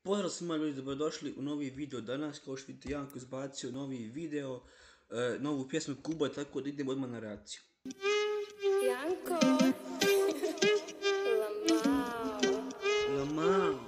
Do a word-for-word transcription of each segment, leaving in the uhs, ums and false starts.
Pozdrav svima ljudi, dobrodošli u novi video danas. Kao što vidite, Janko izbacio novi video, e, novu pjesmu Kuba, tako da idemo odmah na reakciju. Janko, Lamao. Lamao.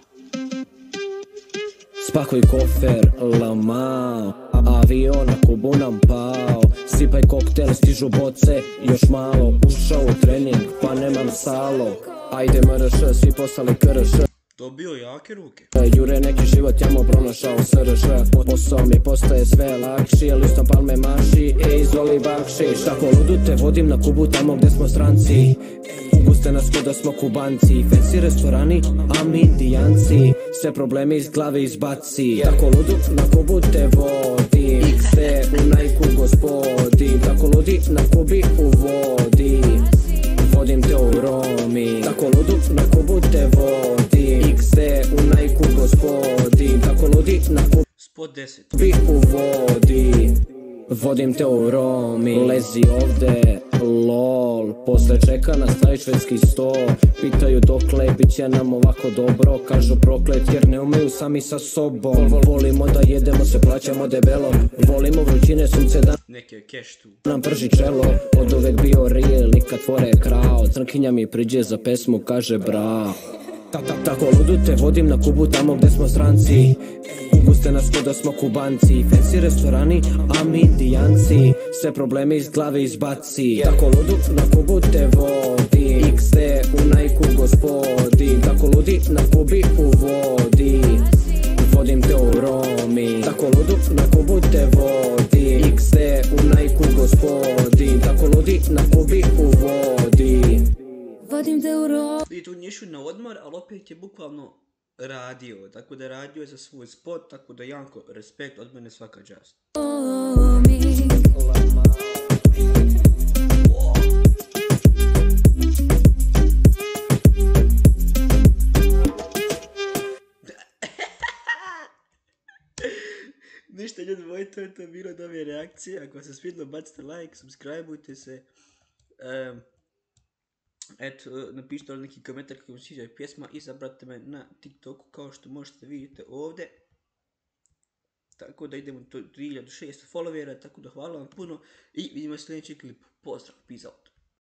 Spakuj kofer, lamao, avion na Kubu nam pao. Sipaj koktel, stižu boce, još malo. Ušao u trening, pa nemam salo. Ajde mrš, svi postali krš. Dobio jake ruke. Jure neki život, jamo pronašao srž. Posao mi postaje sve lakši, listom palme maši, ej izvoli bakšiš. Tako ludu te vodim na Kubu, tamo gdje smo stranci. Puste nas ko da smo Kubanci, fancy restorani, a mi indijanci. Sve problemi iz glave izbaci. Tako ludu na Kubu te vodim, se u Nike gospodin. Tako ludi na Kubi u vodi, vodim te u Romi. Tako ludu na Kubu te vodim, se u Nike gospodin. Tako ludi na Kubi u vodi, vodim te u Romi. Lezi ovde, lol, posle čeka na taj švedski sto. Pitaju dokle, bit će nam ovako dobro. Kažu proklet jer ne umeju sami sa sobom. Volimo da jedemo, se plaćamo debelo. Volimo vrućine, sunce da neke keš tu nam prži čelo. Od uvek bio real, nikad fore krao. Crnkinja mi priđe za pesmu, kaže bra. Tako ludu te vodim na Kubu, tamo gdje smo stranci. Puste nas ko da smo Kubanci, fancy restorani, a mi indijanci. Sve probleme iz glave izbaci. Tako ludu na Kubu te vodim, iks de u Nike gospodin. Tako ludi na Kubi u vodi, vodim te u Romi. Tako ludu na Kubu te vodim, iks de u Nike gospodin. Tako ludi na Kubi u vodi, vodim te u Romi. I tu nješu na odmor, ali opet je bukvalno radio, tako da radio je za svoj spot, tako da Janko, respekt od mene, svaka čast. Ništa ljudi moji, to je to bilo od ove reakcije. Ako vam se svidilo, bacite like, subscribeujte se. Um, Eto, napišite ovdje neki komentar kako vam sviđa pjesma i zabratite me na TikToku kao što možete vidjeti ovdje. Tako da idemo do tri hiljade šesto followera, tako da hvala vam puno i vidimo sljedeći klip. Pozdrav, peace out.